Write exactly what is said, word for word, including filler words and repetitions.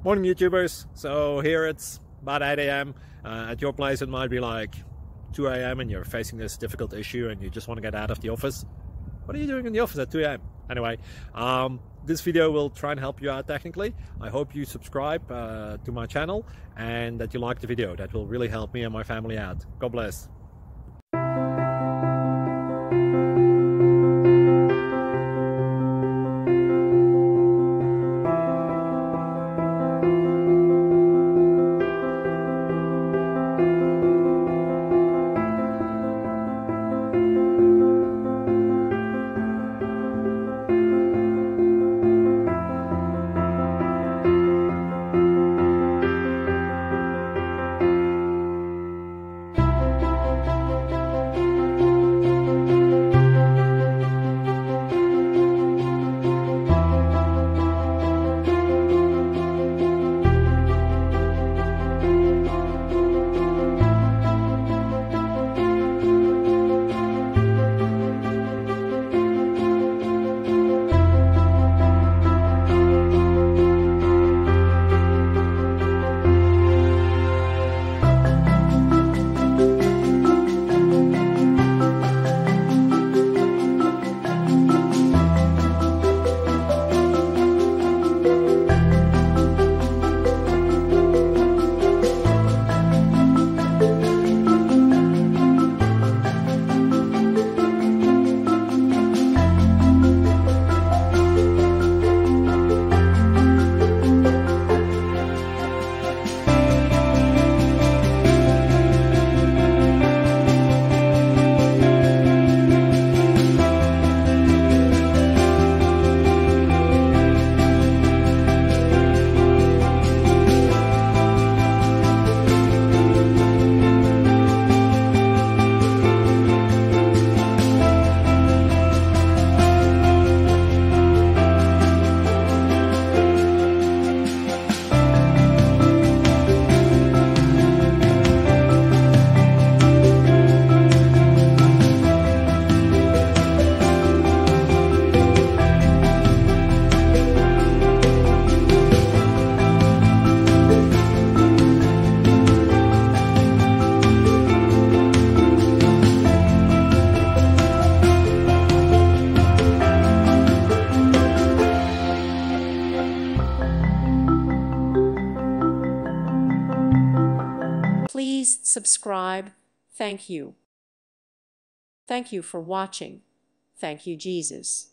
Morning YouTubers. So here it's about eight A M Uh, at your place it might be like two A M and you're facing this difficult issue and you just want to get out of the office. What are you doing in the office at two A M? Anyway, um, this video will try and help you out technically. I hope you subscribe uh, to my channel and that you like the video. That will really help me and my family out. God bless. Please subscribe. Thank you. Thank you for watching. Thank you, Jesus.